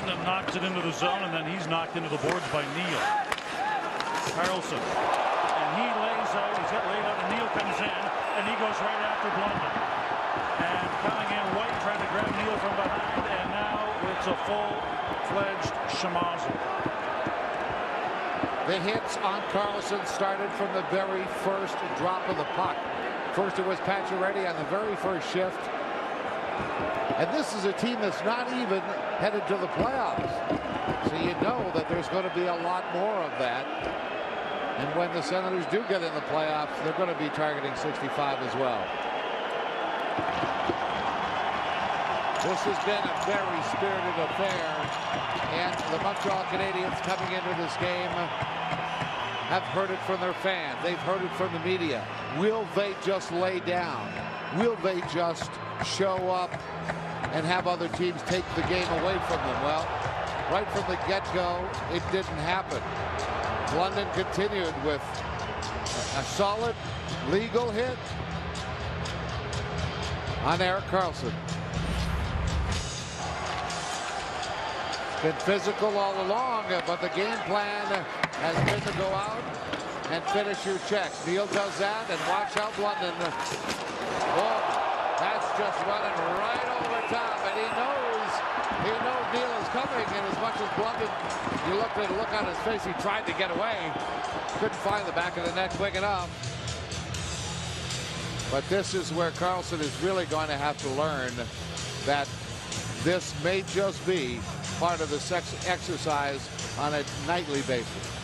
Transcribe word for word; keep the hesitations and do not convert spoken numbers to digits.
Blunden knocks it into the zone, and then he's knocked into the boards by Neal. Karlson. And he lays out, he's got laid out, and Neal comes in, and he goes right after Blunden. And coming in, White trying to grab Neal from behind, and now it's a full-fledged schmozzle. The hits on Karlson started from the very first drop of the puck. First it was Pacioretty on the very first shift. And this is a team that's not even headed to the playoffs. So you know that there's going to be a lot more of that. And when the Senators do get in the playoffs, they're going to be targeting sixty-five as well. This has been a very spirited affair. And the Montreal Canadiens coming into this game have heard it from their fans. They've heard it from the media. Will they just lay down? Will they just show up and have other teams take the game away from them? Well, right from the get-go, it didn't happen. Blunden continued with a solid legal hit on Erik Karlson. Been physical all along, but the game plan has been to go out and finish your checks. Neal does that, and watch out Blunden. Oh, that's just running right over top, and he knows, he knows Neal is coming, and as much as Blunden, you looked at a look on his face, he tried to get away. Couldn't find the back of the net quick enough. But this is where Karlson is really going to have to learn that this may just be part of the sex exercise on a nightly basis.